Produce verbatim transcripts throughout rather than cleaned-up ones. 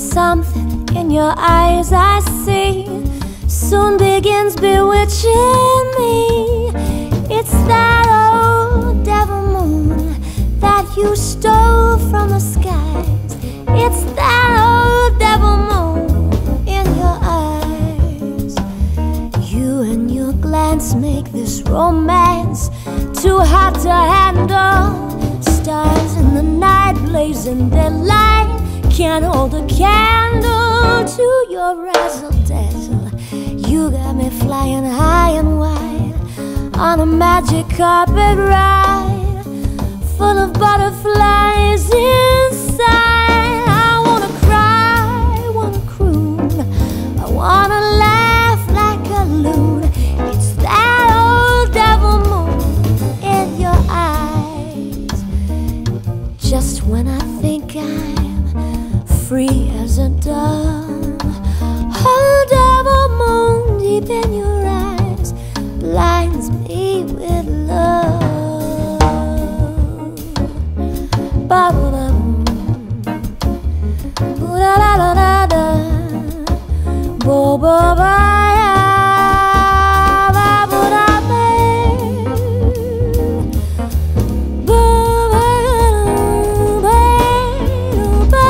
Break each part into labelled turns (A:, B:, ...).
A: Something in your eyes I see soon begins bewitching me. It's that old devil moon that you stole from the skies. It's that old devil moon in your eyes. You and your glance make this romance too hot to handle. Stars in the night blazing their light can't hold a candle to your razzle dazzle. You got me flying high and wide on a magic carpet ride full of butterflies inside. I wanna cry, wanna croon, I wanna laugh like a loon. It's that old devil moon in your eyes. Just when I think I'm free as a dove, old devil moon deep in your eyes blinds me with love. Ba ba ba, boo da da da da da, bo ba ba ya, ba boo da ba, bo ba ba ba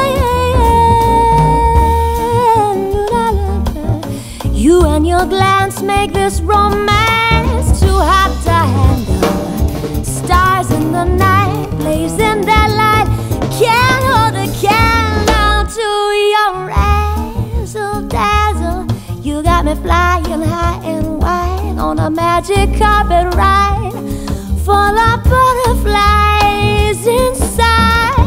A: ya. You and your glance make this romance too hot to handle. Stars in the night blazing their light can't hold a candle to your razzle dazzle. You got me flying high and wide on a magic carpet ride full of butterflies inside.